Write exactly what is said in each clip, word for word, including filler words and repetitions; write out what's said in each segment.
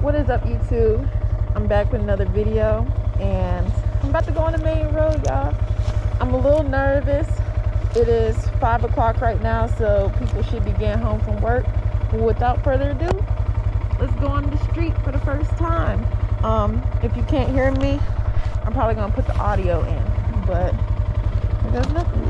What is up, YouTube? I'm back with another video, and I'm about to go on the main road, y'all. I'm a little nervous. It is five o'clock right now, so people should be getting home from work. But without further ado, let's go on the street for the first time. Um, if you can't hear me, I'm probably gonna put the audio in, but there's nothing.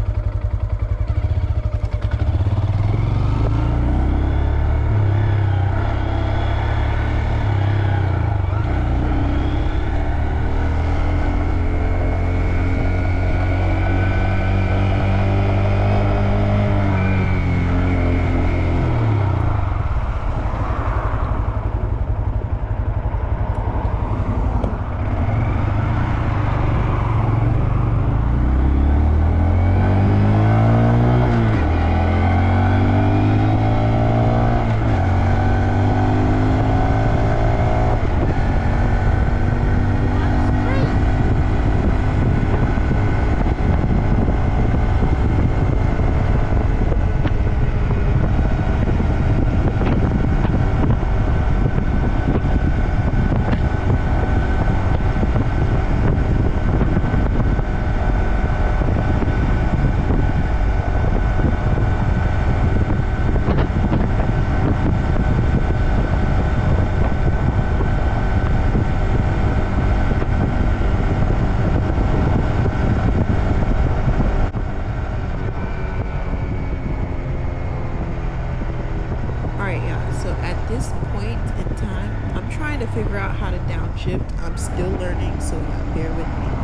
To figure out how to downshift. I'm still learning, so y'all bear with me.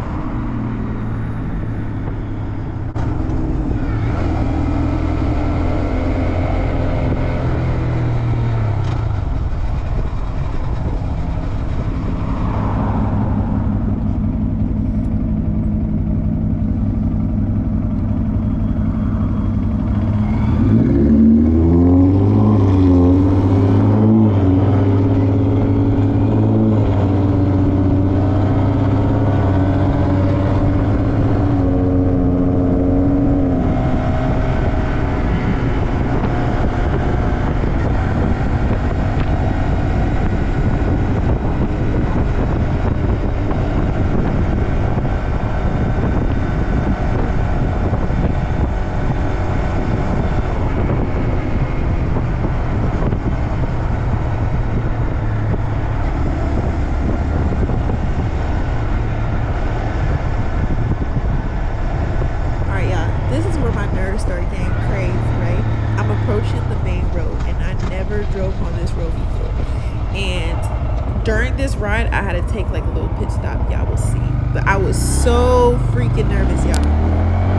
Start getting crazy, right? I'm approaching the main road, and I never drove on this road before. And during this ride, I had to take like a little pit stop. Y'all will see. But I was so freaking nervous, y'all.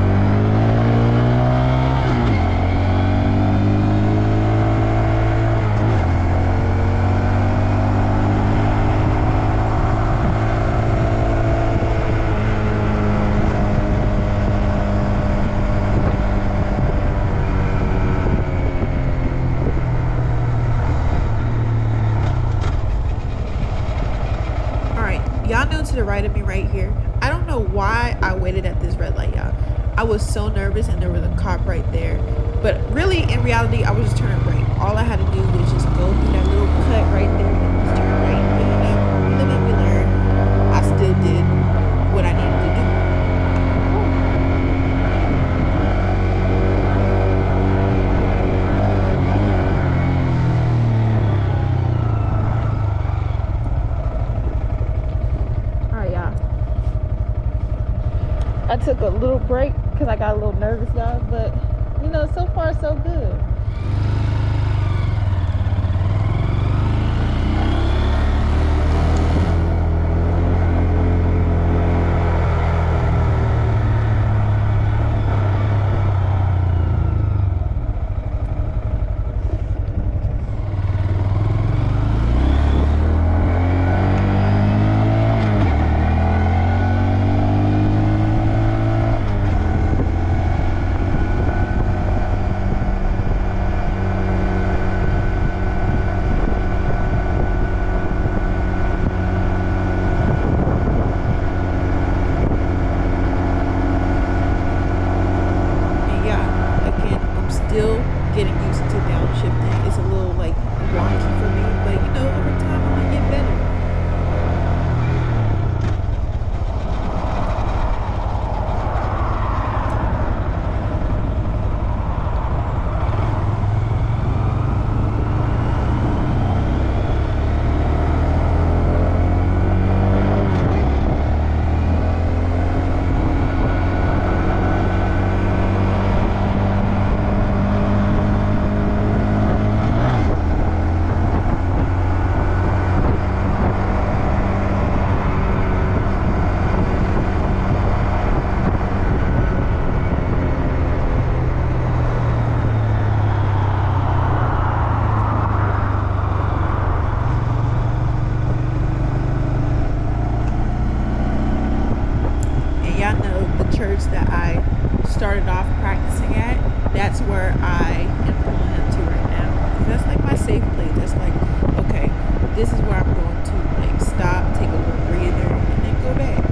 Y'all new to the right of me right here. I don't know why I waited at this red light, y'all. I was so nervous, and there was a cop right there. But really, in reality, I was just turning right. All I had to do was just go through that little cut right there and just turn right. But you know, live and we learn. I still did what I needed to do. I took a little break because I got a little nervous, y'all, but you know, so far so good. this is where I'm going to like stop, take a little breather, and then go back.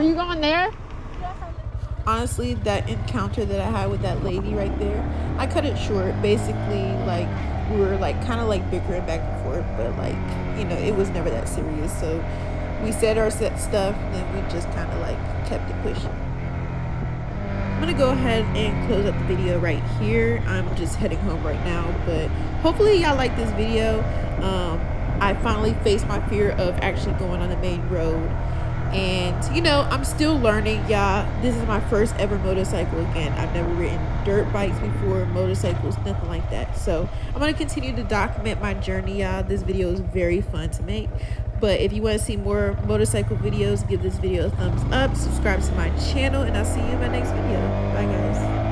you going there? Yes, I live. Honestly, that encounter that I had with that lady right there, I cut it short. Basically, like, we were like kind of like bickering back and forth, but like, you know, it was never that serious. So we said our set stuff, and then we just kind of like kept it pushing. I'm gonna go ahead and close up the video right here. I'm just heading home right now, but hopefully y'all like this video. um I finally faced my fear of actually going on the main road, and you know, I'm still learning, y'all. This is my first ever motorcycle again. I've never ridden dirt bikes before, motorcycles, nothing like that. So I'm going to continue to document my journey, y'all. This video is very fun to make. But if you want to see more motorcycle videos, give this video a thumbs up, subscribe to my channel, and I'll see you in my next video. Bye guys.